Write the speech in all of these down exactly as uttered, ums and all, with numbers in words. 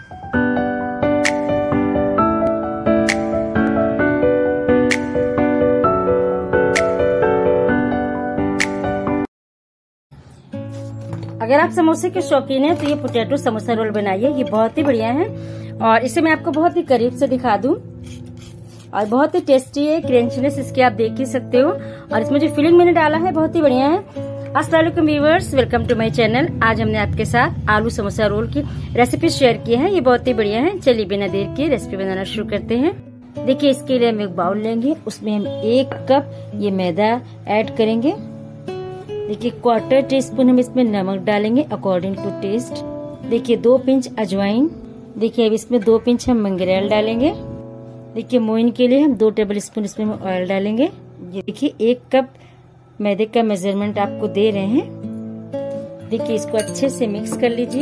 अगर आप समोसे के शौकीन हैं तो ये पोटैटो समोसा रोल बनाइए, ये बहुत ही बढ़िया है। और इसे मैं आपको बहुत ही करीब से दिखा दूं और बहुत ही टेस्टी है, क्रंचीनेस इसकी आप देख ही सकते हो। और इसमें जो फिलिंग मैंने डाला है बहुत ही बढ़िया है। अस्सलाम वालेकुम viewers, welcome to my channel. आज हमने आपके साथ आलू समोसा रोल की रेसिपी शेयर की है, ये बहुत ही बढ़िया है। चलिए बिना देर के रेसिपी बनाना शुरू करते हैं। देखिए इसके लिए हम एक बाउल लेंगे, उसमें हम एक कप ये मैदा ऐड करेंगे। देखिए क्वार्टर टी स्पून हम इसमें नमक डालेंगे अकॉर्डिंग टू टेस्ट। देखिए दो पिंच अजवाइन। देखिए अब इसमें दो पिंच हम मंगरेल डालेंगे। देखिए मोइन के लिए हम दो टेबल स्पून इसमें ऑयल डालेंगे। ये देखिए एक कप मैदे का मेजरमेंट आपको दे रहे हैं। देखिए इसको अच्छे से मिक्स कर लीजिए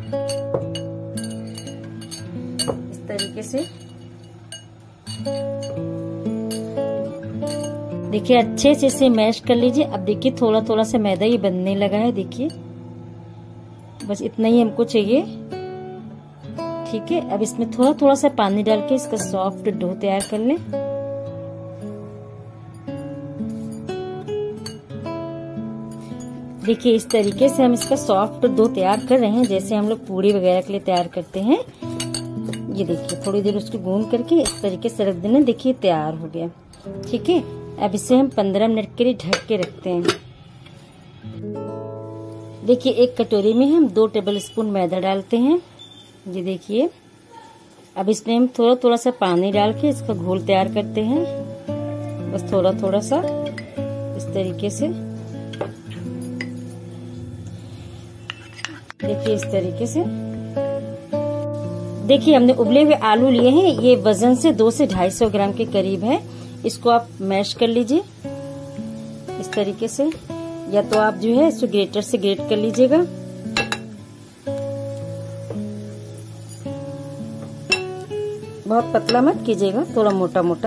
इस तरीके से। देखिए अच्छे से इसे मैश कर लीजिए। अब देखिए थोड़ा थोड़ा सा मैदा ये बनने लगा है, देखिए बस इतना ही हमको चाहिए। ठीक है, अब इसमें थोड़ा थोड़ा सा पानी डाल के इसका सॉफ्ट डो तैयार कर लें। देखिए इस तरीके से हम इसका सॉफ्ट डो तैयार कर रहे हैं, जैसे हम लोग पूड़ी वगैरह के लिए तैयार करते हैं। ये देखिए थोड़ी देर उसको गूंद करके इस तरीके से रख देना। देखिए तैयार हो गया। ठीक है, अब इसे हम पंद्रह मिनट के लिए ढक के रखते हैं। देखिए एक कटोरी में हम दो टेबल स्पून मैदा डालते हैं। ये देखिए अब इसमें हम थोड़ा थोड़ा सा पानी डाल के इसका घोल तैयार करते हैं, बस थोड़ा थोड़ा सा इस तरीके से। देखिए इस तरीके से। देखिए हमने उबले हुए आलू लिए हैं, ये वजन से दो से ढाई सौ ग्राम के करीब है। इसको आप मैश कर लीजिए इस तरीके से, या तो आप जो है इसको ग्रेटर से ग्रेट कर लीजिएगा। बहुत पतला मत कीजिएगा, थोड़ा मोटा मोटा।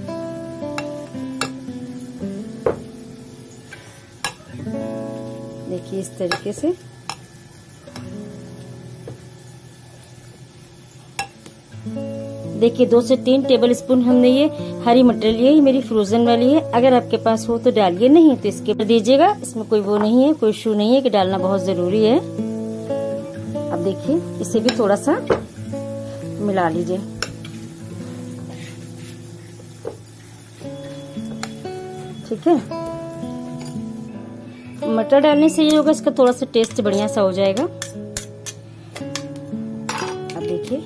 देखिए इस तरीके से। देखिए दो से तीन टेबल स्पून हमने ये हरी मटर ली है, ये मेरी फ्रोजन वाली है। अगर आपके पास हो तो डालिए, नहीं तो इसके ऊपर दीजिएगा। इसमें कोई वो नहीं है, कोई इशू नहीं है कि डालना बहुत जरूरी है। अब देखिए इसे भी थोड़ा सा मिला लीजिए। ठीक है, मटर डालने से ये होगा इसका थोड़ा सा टेस्ट बढ़िया सा हो जाएगा। अब देखिए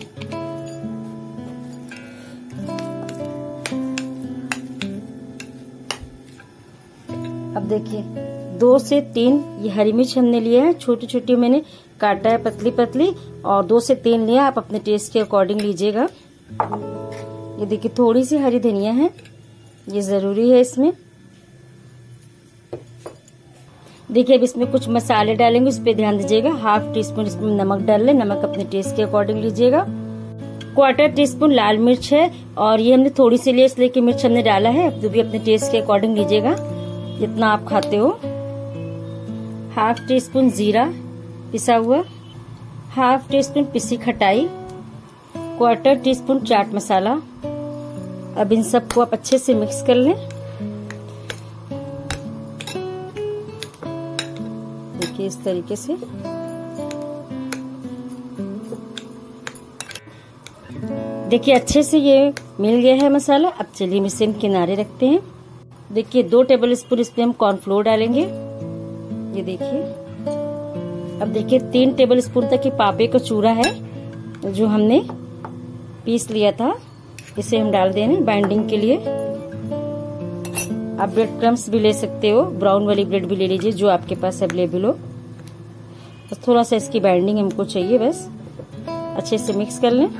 अब देखिए दो से तीन ये हरी मिर्च हमने लिया है, छोटी छोटी मैंने काटा है पतली पतली, और दो से तीन लिया। आप अपने टेस्ट के अकॉर्डिंग लीजिएगा। ये देखिए थोड़ी सी हरी धनिया है, ये जरूरी है इसमें। देखिए अब इसमें कुछ मसाले डालेंगे, उस पर ध्यान दीजिएगा। हाफ टी स्पून इसमें नमक डाल लें, नमक अपने टेस्ट के अकॉर्डिंग लीजिएगा। क्वार्टर टी स्पून लाल मिर्च है, और ये हमने थोड़ी सी लिए इसलिए कि मिर्च हमने डाला है। अब जो भी अपने टेस्ट के अकॉर्डिंग लीजिएगा जितना आप खाते हो। हाफ टी स्पून जीरा पिसा हुआ, हाफ टी स्पून पिसी खटाई, quarter teaspoon chaat masala. अब इन सबको आप अच्छे से मिक्स कर लें। देखिए इस तरीके से। देखिए अच्छे से ये मिल गया है मसाला। अब चलिए इसे किनारे रखते हैं। देखिए दो टेबल स्पून इसमें हम कॉर्नफ्लोर डालेंगे। ये देखिए अब देखिए तीन टेबल स्पून तक ये पापे का चूरा है जो हमने पीस लिया था, इसे हम डाल देंगे बाइंडिंग के लिए। आप ब्रेड क्रम्स भी ले सकते हो, ब्राउन वाली ब्रेड भी ले लीजिए जो आपके पास अवेलेबल हो। बस थोड़ा सा इसकी बाइंडिंग हमको चाहिए, बस अच्छे से मिक्स कर लें।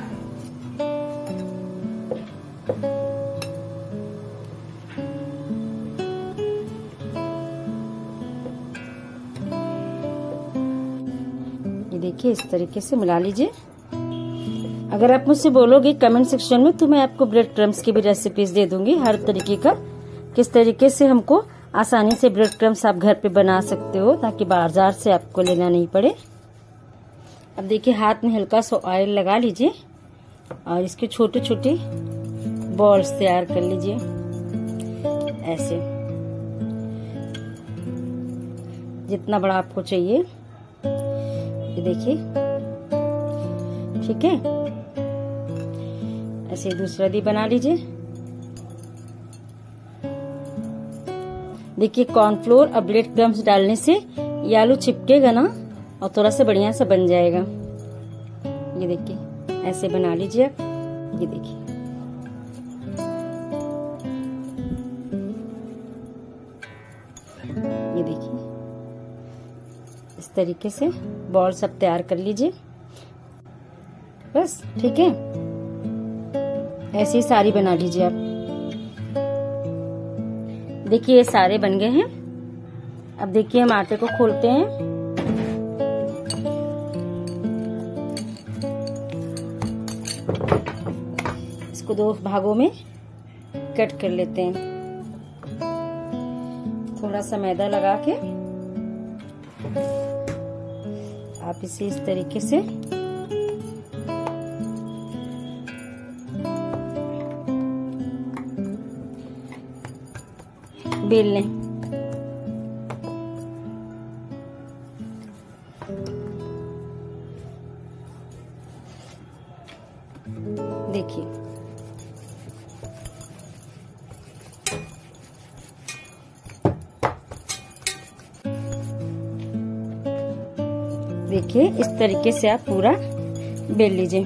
देखिए इस तरीके से मिला लीजिए। अगर आप मुझसे बोलोगे कमेंट सेक्शन में तो मैं आपको ब्रेड क्रम्स की भी रेसिपीज दे दूंगी, हर तरीके का किस तरीके से हमको आसानी से ब्रेड क्रम्स आप घर पे बना सकते हो ताकि बाजार से आपको लेना नहीं पड़े। अब देखिए हाथ में हल्का सा ऑयल लगा लीजिए और इसके छोटे छोटे बॉल्स तैयार कर लीजिए ऐसे, जितना बड़ा आपको चाहिए ये देखिए। ठीक है, ऐसे दूसरा भी बना लीजिए। देखिए कॉर्नफ्लोर और ब्रेड क्रम्स डालने से ये आलू चिपकेगा ना और थोड़ा सा बढ़िया सा बन जाएगा। ये देखिए ऐसे बना लीजिए आप। ये देखिए ये देखिए इस तरीके से बॉल सब तैयार कर लीजिए बस। ठीक है, ऐसे ही सारी बना लीजिए आप। देखिए ये सारे बन गए हैं। अब देखिए हम आटे को खोलते हैं। इसको दो भागों में कट कर लेते हैं। थोड़ा सा मैदा लगा के आप इसे इस तरीके से बेल लें। देखिए देखिए इस तरीके से आप पूरा बेल लीजिए।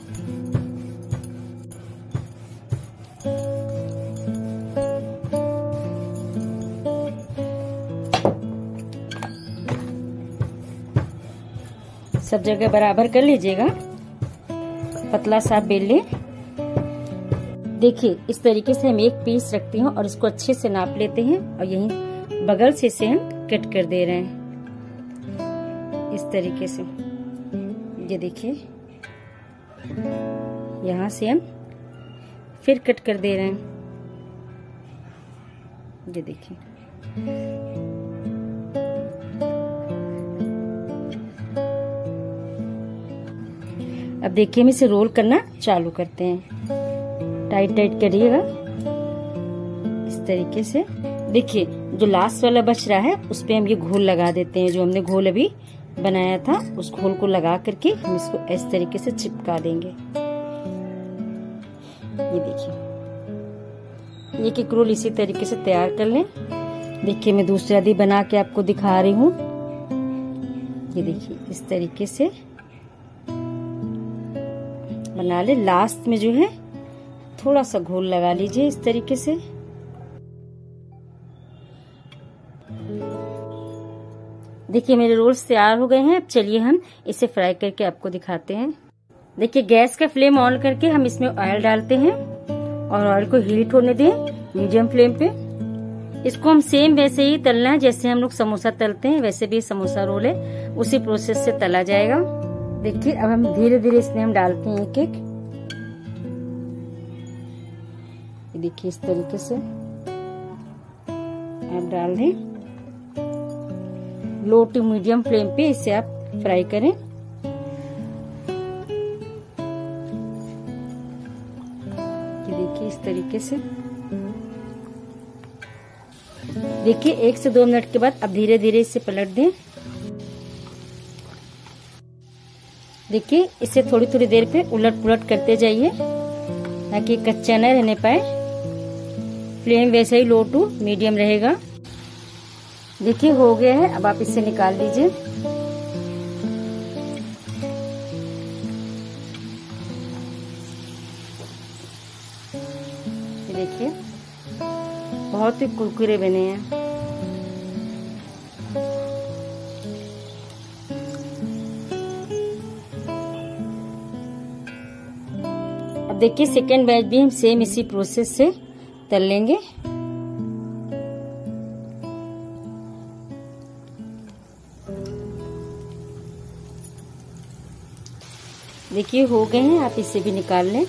सब जगह बराबर कर लीजिएगा, पतला सा बेल ले। देखिए इस तरीके से हम एक पीस रखते हैं और इसको अच्छे से नाप लेते हैं और यहीं बगल से इसे हम कट कर दे रहे हैं इस तरीके से। ये देखिए यहाँ से हम फिर कट कर दे रहे हैं। ये देखिए अब देखिए हम इसे रोल करना चालू करते हैं। टाइट टाइट करिएगा इस तरीके से। देखिए जो लास्ट वाला बच रहा है उस पे हम ये घोल लगा देते हैं। जो हमने घोल अभी बनाया था उस घोल को लगा करके हम इसको इस तरीके से चिपका देंगे। ये देखिए एक एक रोल इसी तरीके से तैयार कर लें। देखिए मैं दूसरा भी बना के आपको दिखा रही हूँ। ये देखिए इस तरीके से बना ले। लास्ट में जो है थोड़ा सा घोल लगा लीजिए इस तरीके से। देखिए मेरे रोल्स तैयार हो गए हैं। अब चलिए हम इसे फ्राई करके आपको दिखाते हैं। देखिए गैस का फ्लेम ऑन करके हम इसमें ऑयल डालते हैं और ऑयल को हीट होने दें मीडियम फ्लेम पे। इसको हम सेम वैसे ही तलना है जैसे हम लोग समोसा तलते हैं, वैसे भी समोसा रोल है, उसी प्रोसेस से तला जाएगा। देखिए अब हम धीरे धीरे इसमें हम डालते हैं एक एक। देखिए इस तरीके से आप डाल दें। लो टू मीडियम फ्लेम पे इसे आप फ्राई करें। ये देखिए इस तरीके से। देखिए एक से दो मिनट के बाद अब धीरे धीरे इसे पलट दें। देखिए इसे थोड़ी थोड़ी देर पे उलट पुलट करते जाइए ताकि कच्चा न रहने पाए। फ्लेम वैसे ही लो टू मीडियम रहेगा। देखिए हो गया है। अब आप इसे निकाल लीजिए। देखिए बहुत ही कुरकुरे बने हैं। अब देखिए सेकेंड बैच भी हम सेम इसी प्रोसेस से तल लेंगे। देखिए हो गए हैं। आप इसे भी निकाल लें।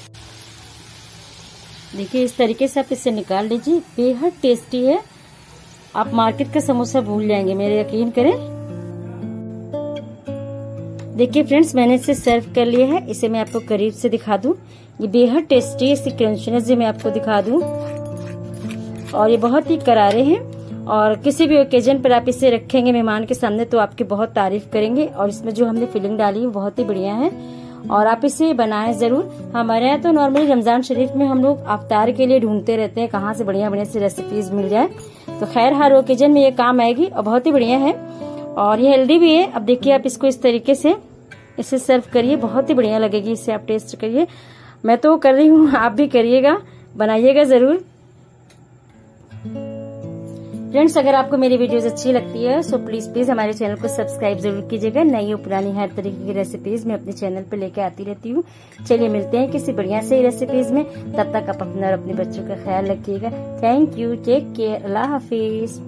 देखिए इस तरीके से आप इसे निकाल लीजिए। बेहद टेस्टी है। आप मार्केट का समोसा भूल जाएंगे, मेरे यकीन करें। देखिए फ्रेंड्स, मैंने इसे सर्व कर लिया है। इसे मैं आपको करीब से दिखा दूं। ये बेहद टेस्टी, इसकी क्रंचनेस भी मैं आपको दिखा दूं। और ये बहुत ही करारे हैं और किसी भी ओकेजन पर आप इसे रखेंगे मेहमान के सामने तो आपकी बहुत तारीफ करेंगे। और इसमें जो हमने फिलिंग डाली है बहुत ही बढ़िया है और आप इसे बनाएं जरूर। हमारे यहाँ तो नॉर्मली रमजान शरीफ में हम लोग अफ्तार के लिए ढूंढते रहते हैं कहाँ से बढ़िया बढ़िया सी रेसिपीज मिल जाए। तो खैर हर ओकेजन में ये काम आएगी और बहुत ही बढ़िया है और ये हेल्दी भी है। अब देखिए आप इसको इस तरीके से इसे सर्व करिए, बहुत ही बढ़िया लगेगी। इसे आप टेस्ट करिए, मैं तो कर रही हूँ, आप भी करिएगा, बनाइएगा जरूर। फ्रेंड्स, अगर आपको मेरी वीडियोस अच्छी लगती है सो प्लीज प्लीज हमारे चैनल को सब्सक्राइब जरूर कीजिएगा। नई और पुरानी हर तरीके की रेसिपीज मैं अपने चैनल पे लेके आती रहती हूँ। चलिए मिलते हैं किसी बढ़िया से रेसिपीज में, तब तक आप अपना और अपने बच्चों का ख्याल रखिएगा। थैंक यू, टेक केयर, अल्लाह हाफिज।